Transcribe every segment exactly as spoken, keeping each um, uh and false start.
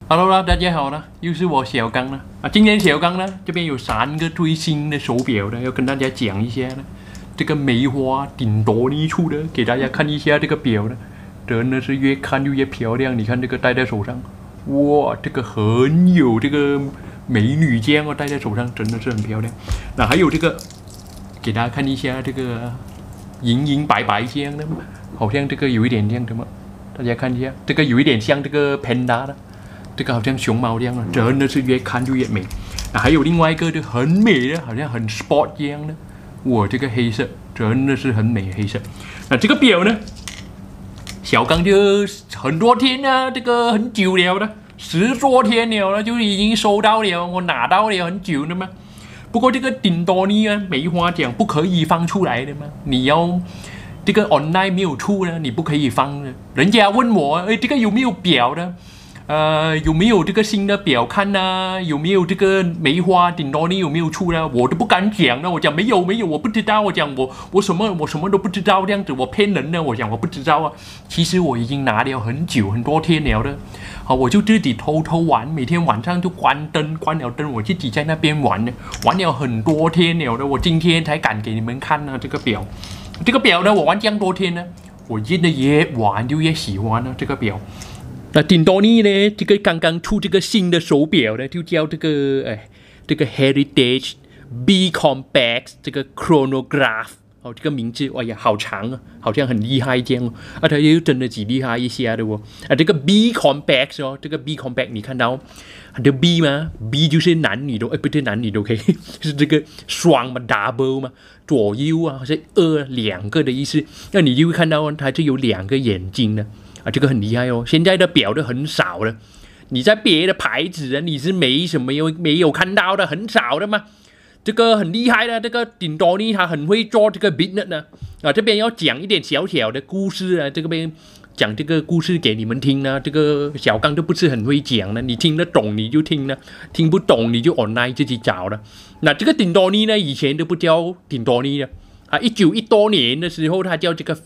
Hello 啦，大家好啦，又是我小刚了啊。今天小刚呢这边有三个最新的手表呢，要跟大家讲一下呢。这个梅花顶多尼出的，给大家看一下这个表呢，真的是越看就越漂亮。你看这个戴在手上，哇，这个很有这个美女肩哦，戴在手上真的是很漂亮。那还有这个，给大家看一下这个银银白白这样的，好像这个有一点这样的嘛。大家看一下，这个有一点像这个 Panda 的。这个好像熊猫这样的，真的是越看就越美。啊，还有另外一个就很美的，好像很 sport 这样的，哇，这个黑色真的是很美黑色。那这个表呢，小刚就很多天了，这个很久了了，十多天了了，就已经收到了，我拿到了很久了嘛。不过这个顶多尼啊，梅花奖不可以放出来的嘛，你要这个 online 没有出呢，你不可以放的。人家问我，哎，这个有没有表的？呃，有没有这个新的表看呢？有没有这个梅花顶多尼有没有出呢？我都不敢讲了，我讲没有没有，我不知道。我讲我我什么我什么都不知道，这样子我骗人呢。我讲我不知道啊，其实我已经拿了很久很多天了的。好，我就自己偷偷玩，每天晚上就关灯，关了灯我自己在那边玩呢，玩了很多天了的。我今天才敢给你们看呢这个表，这个表呢我玩这样多天呢，我真的越玩就越喜欢了这个表。那顶多尼呢？这个刚刚出这个新的手表呢，就叫这个哎，这个 Heritage B Compact 这个 Chronograph 哦，这个名字哎呀好长啊，好像很厉害这样哦。啊，它又真的几厉害一下的哦。啊，这个 B Compact 哦，这个 B Compact 你看到它的 B 吗 ？B 就是男女都哎，不对，男女都可以，是这个双嘛 ，double 嘛，左右啊，是二两个的意思。那你就会看到它就有两个眼睛的。啊，这个很厉害哦！现在的表都很少了，你在别的牌子啊，你是没什么有没有看到的，很少的嘛。这个很厉害的，这个顶多尼他很会做这个 business 呢。啊，这边要讲一点小小的故事啊，这个边讲这个故事给你们听呢。这个小刚都不是很会讲的，你听得懂你就听了，听不懂你就 online 自己找了。那这个顶多尼呢，以前都不叫顶多尼的啊，一九一多年的时候，它叫这个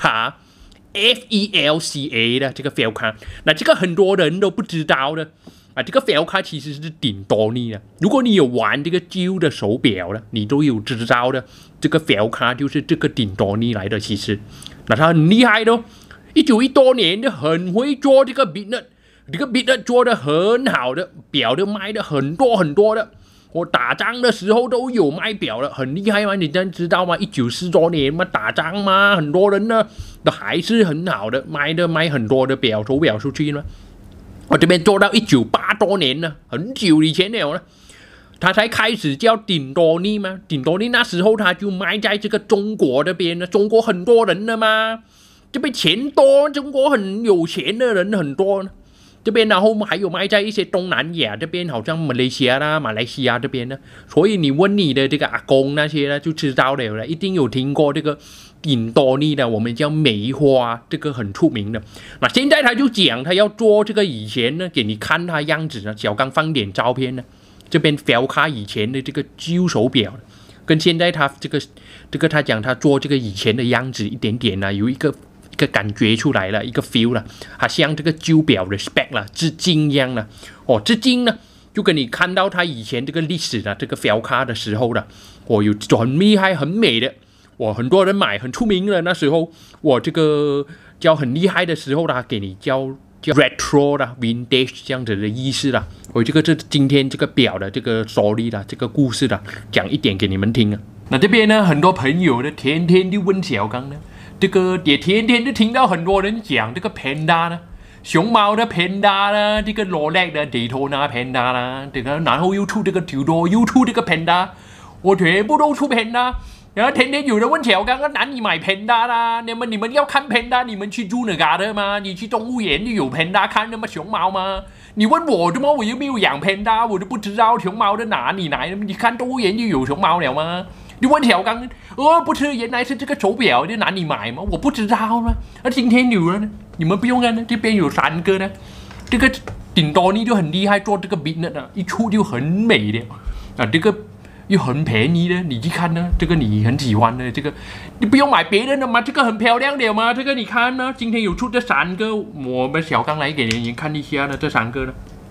Felka。F E L C A 的这个 Felka， 那这个很多人都不知道的啊。这个 Felka 其实是顶多尼的。如果你有玩这个旧的手表的，你都有知道的。这个 Felka 就是这个顶多尼来的。其实，那他很厉害的、哦，一九一多年就很会做这个 business， 这个 business 做的很好的，表都卖的很多很多的。我打仗的时候都有卖表了，很厉害吗？你真知道吗？一九四多年嘛，打仗嘛，很多人呢都还是很好的，卖的卖很多的表手表出去嘛。我这边做到一九八多年了，很久以前了呢，他才开始叫顶多尼嘛。顶多尼那时候他就卖在这个中国这边呢，中国很多人的嘛，这边钱多，中国很有钱的人很多呢。这边然后还有卖在一些东南亚这边，好像马来西亚啦、马来西亚这边呢。所以你问你的这个阿公那些呢，就知道了，一定有听过这个顶多尼的，我们叫梅花，这个很出名的。那现在他就讲他要做这个以前呢，给你看他样子呢。小刚放点照片呢，这边 Felka 以前的这个旧手表，跟现在他这个这个他讲他做这个以前的样子一点点呢，有一个。一个感觉出来了，一个 feel 了，它像这个旧表的 spec 了，至今一样了。哦，至今呢，就跟你看到它以前这个历史的这个 Felka 的时候了，我、哦、有很厉害、很美的，我、哦、很多人买，很出名的。那时候我这个叫很厉害的时候啦，给你叫叫 retro 啦 ，vintage 这样子的意思啦。我、哦、这个是今天这个表的这个 story 啦，这个故事啦，讲一点给你们听啊。那这边呢，很多朋友呢，天天就问小刚呢。这个也天天都听到很多人讲这个 Panda 呢，熊猫的 Panda 啦，这个 Rolex 的 Daytona Panda 啦，这个然后又出这个 Tudor， 又出这个 Panda， 我全部都出 Panda。然后天天有人问小刚刚哪里买 Panda 啦？你们你们要看 Panda， 你们去住哪嘎的吗？你去动物园就有 Panda 看的吗？熊猫吗？你问我的吗？我又没有养 Panda， 我都不知道熊猫的哪里来的。你看动物园就有熊猫了吗？你问小刚，哦，不是，原来是这个手表在哪里买吗？我不知道吗？那今天有了呢，你们不用看呢，这边有三个呢。这个顶多尼就很厉害，做这个 business 啊，一出就很美的啊，这个又很便宜的，你去看呢，这个你很喜欢的，这个你不用买别人的嘛，这个很漂亮的嘛，这个你看呢，今天有出这三个，我们小刚来给您看一下呢，这三个呢，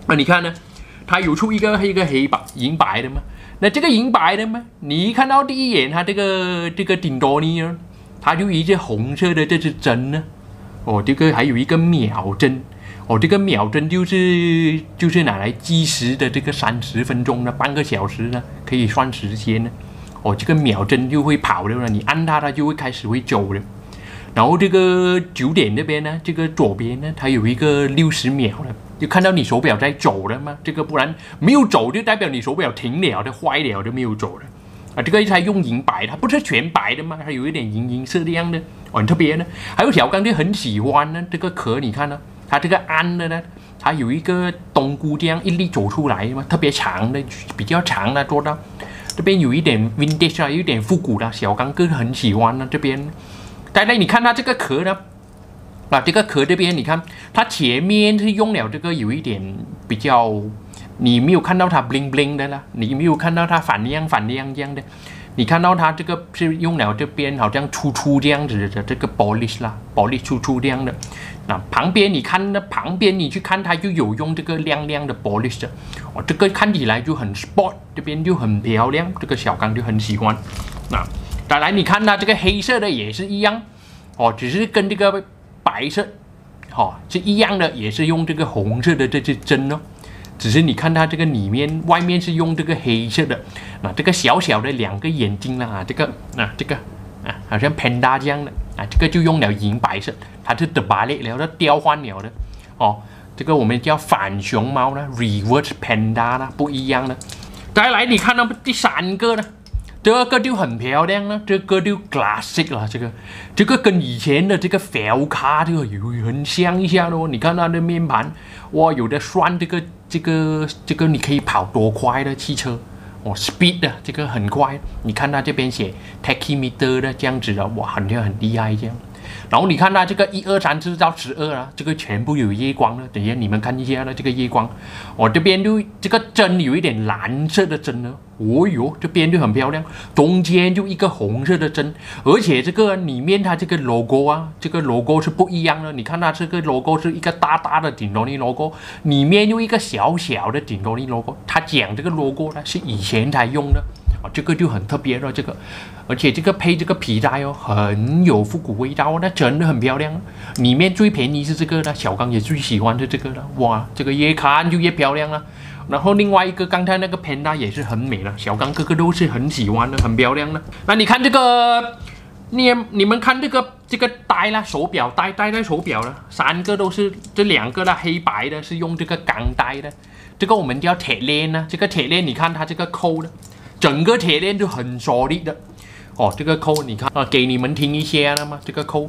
那你看呢，它有出一个一个黑白银白的嘛？那这个银白的嘛，你一看到第一眼，它这个这个顶多呢，它就有一些红色的这支针呢。哦，这个还有一个秒针。哦，这个秒针就是就是拿来计时的，这个三十分钟呢，半个小时呢，可以算时间呢。哦，这个秒针就会跑的了，你按它，它就会开始会走的。然后这个九点那边呢，这个左边呢，它有一个六十秒的，就看到你手表在走了嘛。这个不然没有走，就代表你手表停了的，坏了的，没有走的。啊，这个它用银白，它不是全白的嘛，它有一点银银色这样的，哦，很特别呢。还有小刚就很喜欢呢，这个壳你看呢。它这个安的呢，它有一个冬菇这样一粒走出来嘛，特别长的，比较长的做到。这边有一点 vintage 啊，有一点复古的，小刚哥很喜欢呢。这边，再来你看它这个壳呢，啊，这个壳这边你看，它前面是用了这个有一点比较，你没有看到它 bling bling 的啦，你没有看到它反亮反亮这样的。你看到它这个是用了这边好像粗粗这样子的这个 polish 啦 ，polish 粗粗这样的。那旁边你看呢，旁边你去看它就有用这个亮亮的 polish 的，哦，这个看起来就很 sport， 这边就很漂亮，这个小刚就很喜欢。那再来你看它这个黑色的也是一样，哦，只是跟这个白色，哦是一样的，也是用这个红色的这支针哦。只是你看它这个里面外面是用这个黑色的，那这个小小的两个眼睛啦，啊，这个啊这个啊好像 panda 这样的啊，这个就用了银白色，它是的巴列了的调换了的哦，这个我们叫反熊猫呢 ，reverse panda 啦，不一样的。再来你看到第三个呢，这个就很漂亮了，这个就 classic 了，这个这个跟以前的这个 Felca 这个有很像一下的哦，你看它的面盘，哇，有的算这个。这个这个你可以跑多快的汽车哦 ，speed 的这个很快。你看它这边写 tachymeter 的这样子的，哇，好像很厉害这样。然后你看它这个一二三四到十二啊，这个全部有夜光的。等一下你们看一下呢，这个夜光，我、哦、这边就这个针有一点蓝色的针呢，哦哟，这边就很漂亮，中间就一个红色的针，而且这个里面它这个 logo 啊，这个 logo 是不一样的。你看它这个 logo 是一个大大的顶多尼 logo， 里面又一个小小的顶多尼 logo。它讲这个 logo 呢是以前才用的。哦，这个就很特别了，这个，而且这个配这个皮带哦，很有复古味道，那真的很漂亮。里面最便宜是这个的，小刚也最喜欢的这个了，哇，这个越看就越漂亮了。然后另外一个刚才那个 panda 也是很美了，小刚哥哥都是很喜欢的，很漂亮的。那你看这个，你你们看这个这个带啦，手表带戴在手表的，三个都是这两个啦，黑白的是用这个钢带的，这个我们叫铁链呢，这个铁链你看它这个扣的。整个铁链就很 solid 的哦，这个扣你看啊，给你们听一下了吗？这个扣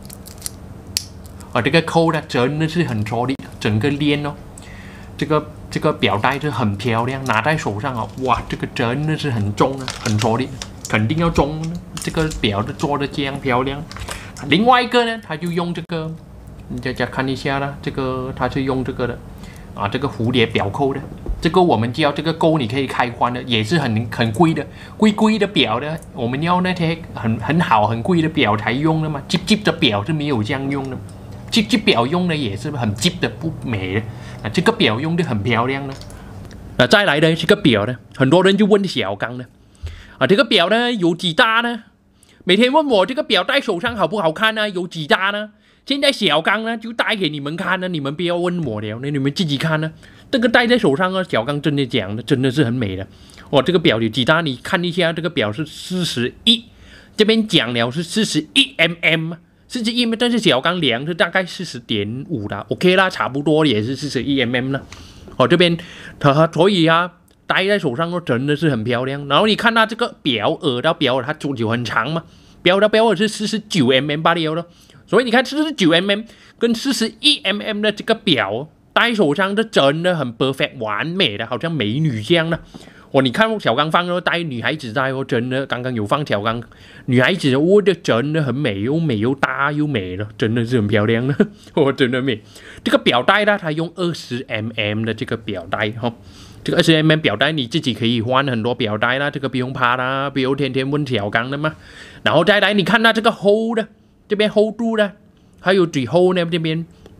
啊，这个扣呢真的是很 solid， 整个链哦，这个这个表带是很漂亮，拿在手上啊，哇，这个真的是很重啊，很 solid， 肯定要重的。这个表的做的这样漂亮。另外一个呢，他就用这个，你大家看一下啦，这个他是用这个的啊，这个蝴蝶表扣的。这个我们叫这个钩，你可以开关的，也是很很贵的，贵贵的表的，我们要那些很很好很贵的表才用的嘛。接接的表是没有这样用的，接接表用的也是很接的，不美的。啊，这个表用的很漂亮的。那再来的这个表呢，很多人就问小刚呢，啊，这个表呢有几大呢？每天问我这个表戴手上好不好看呢？有几大呢？现在小刚呢就戴给你们看呢，你们不要问我了，那你们自己看呢。这个戴在手上啊，小刚真的讲的，真的是很美的。哦，这个表有几大？你看一下，这个表是四十一，这边讲了是四十一 mm， 四十一 mm， 但是小刚量是大概四十点五的 ，OK 啦，差不多也是四十一 mm 了。哦，这边它所以啊，戴在手上哦，真的是很漂亮。然后你看它这个表耳到表耳，它就很长嘛，表到表耳是四十九 mm 罢了了。所以你看四十九 mm 跟四十一 mm 的这个表戴手上，这真的很 perfect 完美的，好像美女这样的。哦，你看小刚放哦，戴女孩子戴哦，真的刚刚有放小刚女孩子的，哦，这真的很美，又美又大又美了，真的是很漂亮的，哦，真的美。这个表带呢，它用二十 mm 的这个表带哈、哦，这个二十 mm 表带你自己可以换很多表带啦，这个不用怕啦，不用天天问小刚的嘛。然后再来，你看它这个 hold 的，这边 hold 住的，还有最后呢这边。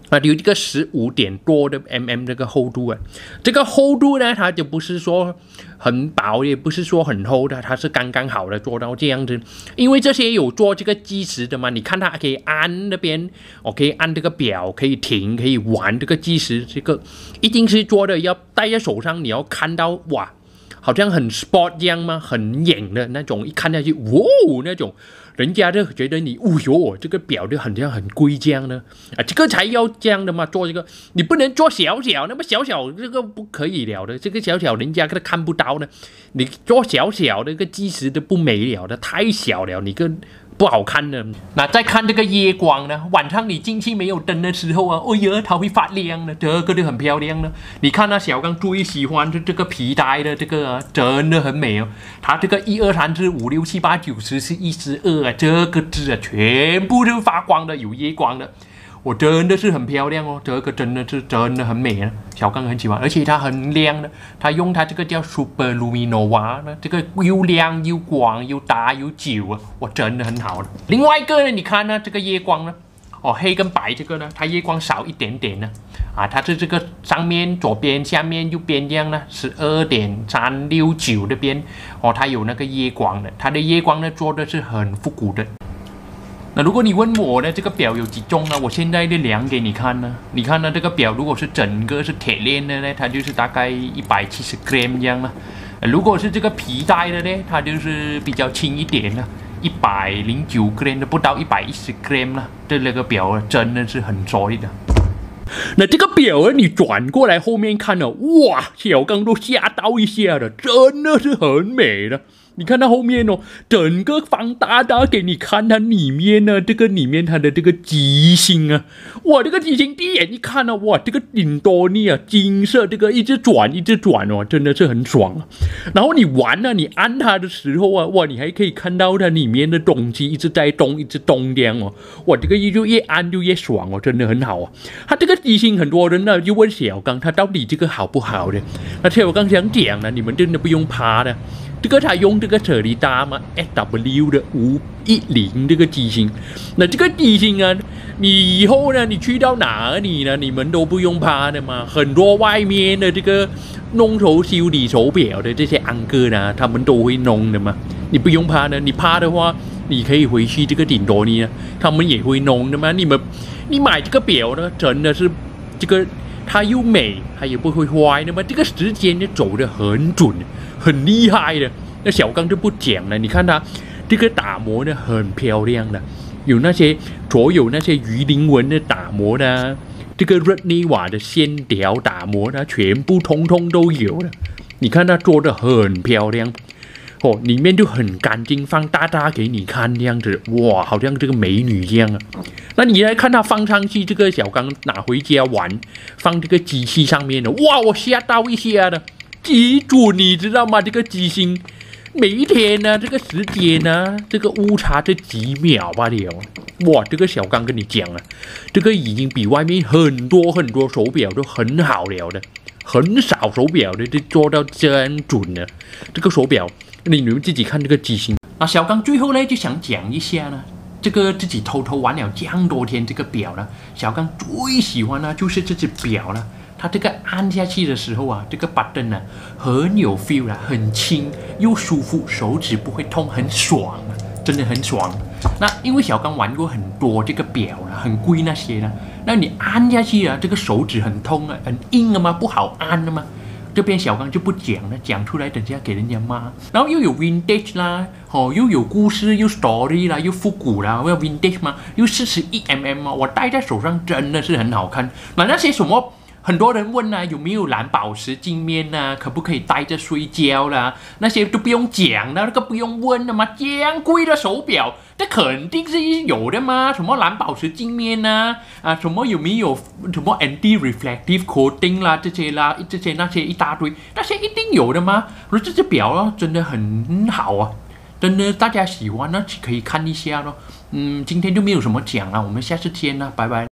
啊，有一个十五点多的 mm 这个厚度啊，这个厚度呢，它就不是说很薄，也不是说很厚的，它是刚刚好的做到这样子。因为这些有做这个计时的嘛，你看它可以按那边，我可以按这个表，可以停，可以玩这个计时，这个一定是做的要戴在手上，你要看到哇，好像很 sport 这样吗？很眼的那种，一看下去，哇，那种。人家就觉得你，哦哟，这个表就很像很贵这样呢，啊，这个才要这样的嘛，做这个你不能做小小，那么小小这个不可以了的，这个小小人家都看不到呢，你做小小的这个计时都不美了的，太小了，你个不好看的。那再看这个夜光呢，晚上你进去没有灯的时候啊，哎呀，它会发亮的，这个就很漂亮了。你看啊，小刚最喜欢的这个皮带的这个、啊、真的很美哦，它这个一二三四五六七八九十十一十二啊，这个字啊全部都发光的，有夜光的。我真的是很漂亮哦，这个真的是真的很美啊，小刚很喜欢，而且它很亮的，它用它这个叫 Super Luminova 呢，这个又亮又光又大又久啊，哇，真的很好的。另外一个呢，你看呢，这个夜光呢，哦，黑跟白这个呢，它夜光少一点点呢，啊，它是这个上面左边、下面、右边这样呢，十二点三六九这边，哦，它有那个夜光的，它的夜光呢做的是很复古的。那如果你问我呢，这个表有几重呢？我现在就量给你看呢。你看呢，这个表如果是整个是铁链的呢，它就是大概一百七十 gram 这样了。如果是这个皮带的呢，它就是比较轻一点了，一百零九 gram 的，不到一百一十 gram 了。这那个表啊，真的是很重的。那这个表啊，你转过来后面看了，哇，小刚都吓到一下了，真的是很美的。你看它后面哦，整个放大大给你看它里面呢，这个里面它的这个机芯啊，哇，这个机芯第一眼一看呢、啊，哇，这个顶多尼啊，金色这个一直转一直转哦，真的是很爽啊。然后你玩啊，你按它的时候啊，哇，你还可以看到它里面的东西一直在动，一直动这样哦，哇，这个就越按就越爽哦，真的很好啊。它这个机芯很多人呢就问小刚，它到底这个好不好的？那小刚想讲呢，你们真的不用怕的。这个他用这个车里达嘛 S W 的五一零这个机芯，那这个机芯啊，你以后呢，你去到哪里呢，你们都不用怕的嘛。很多外面的这个弄手修理手表的这些安哥呢，他们都会弄的嘛，你不用怕的。你怕的话，你可以回去这个顶多尼呢，他们也会弄的嘛。你们你买这个表呢，真的是这个它又美，它也不会坏的嘛。这个时间呢走得很准。很厉害的，那小刚就不讲了。你看它这个打磨呢，很漂亮的，有那些所有那些鱼鳞纹的打磨的，这个日内瓦的线条打磨的，全部通通都有的。你看它做的很漂亮，哦，里面就很干净，放大大给你看这样子，哇，好像这个美女一样啊。那你来看它放上去，这个小刚拿回家玩，放这个机器上面的，哇，我吓到一下的。极准，你知道吗？这个机芯每一天呢，这个时间呢，这个误差这几秒罢了。哇，这个小刚跟你讲啊，这个已经比外面很多很多手表都很好了的，很少手表的就做到这样准的。这个手表，你们自己看这个机芯。那小刚最后呢就想讲一下呢，这个自己偷偷玩了这样多天这个表呢，小刚最喜欢呢就是这只表了。它这个按下去的时候啊，这个 button 呢很有 feel 啦，很轻又舒服，手指不会痛，很爽啊，真的很爽。那因为小刚玩过很多这个表啦，很贵那些啦，那你按下去啊，这个手指很痛啊，很硬啊嘛，不好按的嘛。这边小刚就不讲了，讲出来等下给人家骂。然后又有 vintage 啦，哦，又有故事，又 story 啦，又复古啦，又 vintage 嘛，又四十一 mm 嘛，我戴在手上真的是很好看。那那些什么？很多人问啊，有没有蓝宝石镜面啊？可不可以戴着睡觉啦？那些都不用讲了，那个不用问了嘛。这样贵的手表，这肯定是有的嘛。什么蓝宝石镜面啊，啊，什么有没有什么 anti-reflective coating 啦，这些啦，这些那些一大堆，那些一定有的嘛。我说这只表啊，真的很好啊，真的大家喜欢呢，可以看一下咯。嗯，今天就没有什么讲了，我们下次见啦，拜拜。